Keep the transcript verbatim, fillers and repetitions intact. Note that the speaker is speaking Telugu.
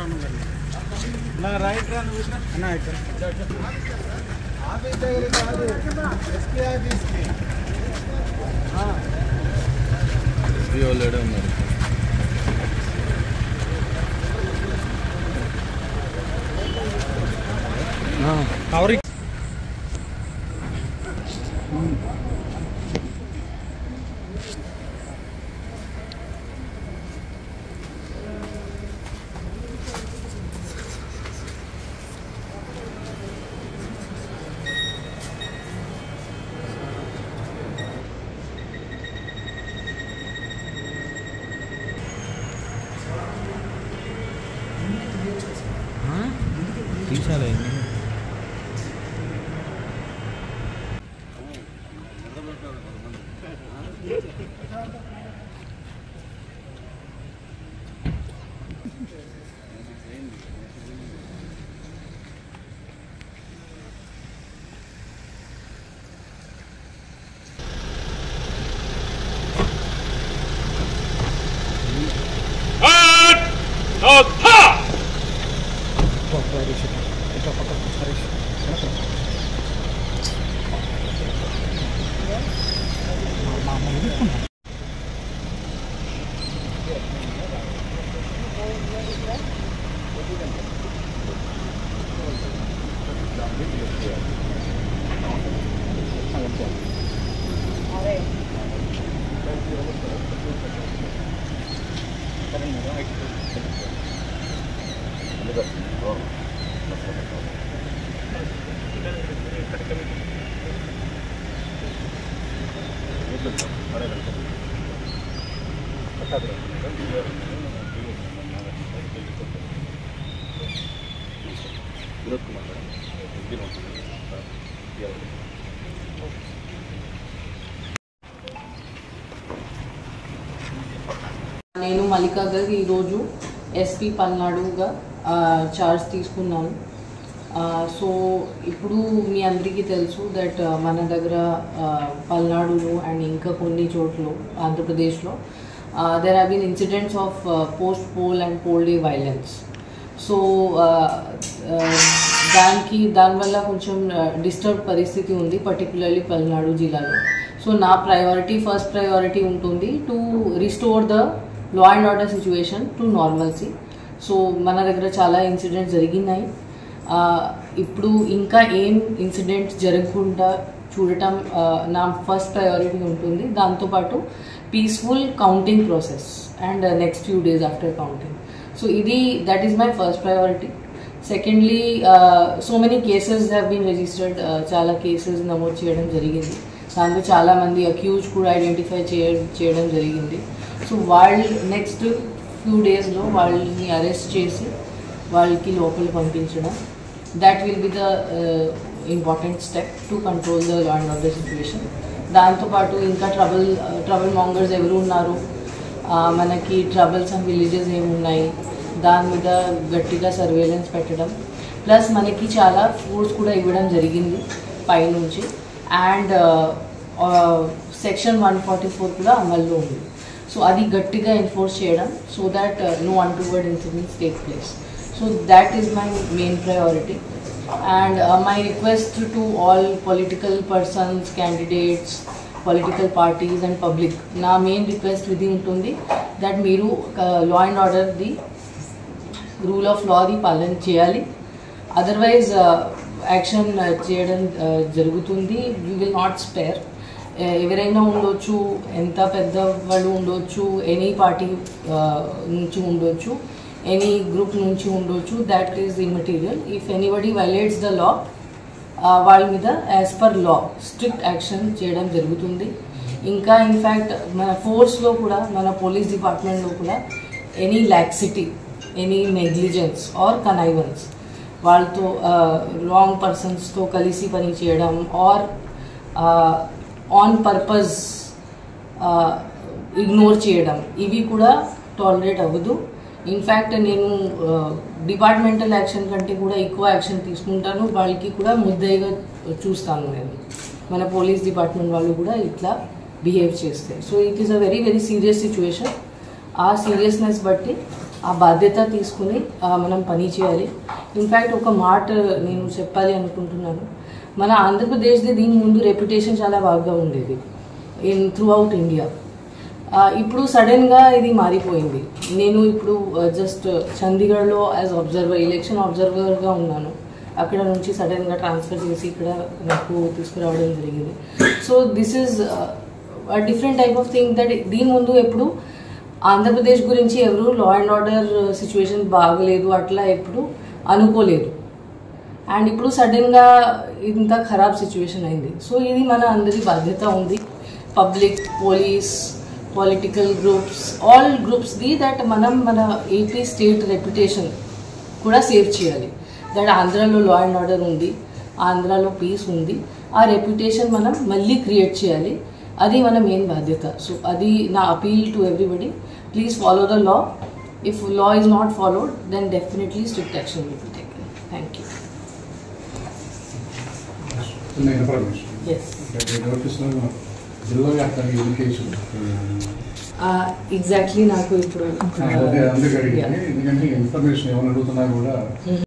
ना राइट रन ना इधर आप इधर काదు ఎస్కే ఆఫీస్కి ఆ ఎస్బీ ఆల్రెడీ ఉన్నారు ఆ కవర్ తీసాలే నేను మల్లికా గారు ఈరోజు ఎస్పీ పల్నాడుగా చార్జ్ తీసుకున్నాను. సో ఇప్పుడు మీ అందరికీ తెలుసు దట్ మన దగ్గర పల్నాడులో అండ్ ఇంకా కొన్ని చోట్ల ఆంధ్రప్రదేశ్లో there have been incidents of post poll and poll day violence. So దానికి దానివల్ల కొంచెం డిస్టర్బ్ పరిస్థితి ఉంది పర్టికులర్లీ పల్నాడు జిల్లాలో. సో నా ప్రయారిటీ ఫస్ట్ ప్రయారిటీ ఉంటుంది to restore the law and order situation to normalcy. So మన దగ్గర చాలా ఇన్సిడెంట్స్ జరిగినాయి. ఇప్పుడు ఇంకా ఏం ఇన్సిడెంట్స్ జరగకుండా చూడటం నా ఫస్ట్ ప్రయారిటీ ఉంటుంది. దాంతోపాటు peaceful counting process and next few days after counting. So ఇది that is my first priority. Secondly so many cases have been registered. చాలా కేసెస్ నమోదు చేయడం జరిగింది. దాంట్లో చాలామంది అక్యూజ్ కూడా ఐడెంటిఫై చేయ చేయడం జరిగింది. సో వాళ్ళు నెక్స్ట్ ఫ్యూ డేస్లో వాళ్ళని అరెస్ట్ చేసి వాళ్ళకి లోపల పంపించడం that will be the important step to control the law and order situation. దాంతోపాటు ఇంకా ట్రబుల్ ట్రబుల్ మాంగర్స్ ఎవరు ఉన్నారు, మనకి ట్రబుల్స్ అండ్ విలేజెస్ ఏమున్నాయి దాని మీద గట్టిగా సర్వేలెన్స్ పెట్టడం, ప్లస్ మనకి చాలా ఫోర్స్ కూడా ఇవ్వడం జరిగింది పైనుంచి. And section one forty four కూడా అమల్లో ఉంది. సో అది గట్టిగా ఎన్ఫోర్స్ చేయడం so that no untoward incidents take place. So that is my main priority. And my request to all political persons, candidates, political parties and public, నా మెయిన్ రిక్వెస్ట్ ఇది ఉంటుంది దట్ మీరు లా అండ్ ఆర్డర్ది రూల్ ఆఫ్ లాది పాలన చేయాలి. అదర్వైజ్ యాక్షన్ చేయడం జరుగుతుంది. We will not spare. ఎవరైనా ఉండొచ్చు, ఎంత పెద్ద వాళ్ళు ఉండొచ్చు, ఎనీ పార్టీ నుంచి ఉండొచ్చు, ఎనీ గ్రూప్ నుంచి ఉండొచ్చు, that is immaterial. If anybody violates the law వాళ్ళ మీద as per law strict action చేయడం జరుగుతుంది. ఇంకా ఇన్ఫ్యాక్ట్ మన ఫోర్స్లో కూడా, మన పోలీస్ డిపార్ట్మెంట్లో కూడా any laxity, any negligence or connivance, వాళ్ళతో రాంగ్ పర్సన్స్తో కలిసి పని చేయడం ఆర్ ఆన్ పర్పస్ ఇగ్నోర్ చేయడం, ఇవి కూడా టాలరేట్ అవ్వదు. ఇన్ఫ్యాక్ట్ నేను డిపార్ట్మెంటల్ యాక్షన్ కంటే కూడా ఎక్కువ యాక్షన్ తీసుకుంటాను. వాళ్ళకి కూడా ముద్దయిగా చూస్తాను నేను, మన పోలీస్ డిపార్ట్మెంట్ వాళ్ళు కూడా ఇట్లా బిహేవ్ చేస్తే. So it is a very very serious situation. ఆ సీరియస్నెస్ బట్టి ఆ బాధ్యత తీసుకుని మనం పని చేయాలి. ఇన్ఫ్యాక్ట్ ఒక మాట నేను చెప్పాలి అనుకుంటున్నాను, మన ఆంధ్రప్రదేశ్ది దీని ముందు రెప్యుటేషన్ చాలా బాగా ఉండేది ఇన్ త్రూ అవుట్ ఇండియా. ఇప్పుడు సడన్గా ఇది మారిపోయింది. నేను ఇప్పుడు జస్ట్ చండీగఢ్లో యాజ్ అబ్జర్వర్, ఎలక్షన్ అబ్జర్వర్గా ఉన్నాను. అక్కడ నుంచి సడన్గా ట్రాన్స్ఫర్ చేసి ఇక్కడ నాకు తీసుకురావడం జరిగింది. So this is different type of thing that దీని ముందు ఎప్పుడు ఆంధ్రప్రదేశ్ గురించి ఎవరు లా అండ్ ఆర్డర్ సిచ్యువేషన్ బాగలేదు అట్లా ఎప్పుడు అనుకోలేదు. అండ్ ఇప్పుడు సడన్గా ఇంత ఖరాబ్ సిచ్యువేషన్ అయింది. సో ఇది మన అందరి బాధ్యత ఉంది, public, police, political groups, all గ్రూప్స్ది, దట్ మనం మన ఏపీ స్టేట్ రెప్యుటేషన్ కూడా సేవ్ చేయాలి. దట్ ఆంధ్రాలో లా అండ్ ఆర్డర్ ఉంది, ఆంధ్రాలో పీస్ ఉంది, ఆ రెప్యుటేషన్ మనం మళ్ళీ క్రియేట్ చేయాలి. అది మన మెయిన్ బాధ్యత. సో అది నా appeal to everybody, please follow the law. If law is not followed then definitely strict action will be taken. Thank you. Exactly నాకు ఇప్పుడు ఎందుకంటే ఇన్ఫర్మేషన్ ఏమైనా అడుగుతున్నా కూడా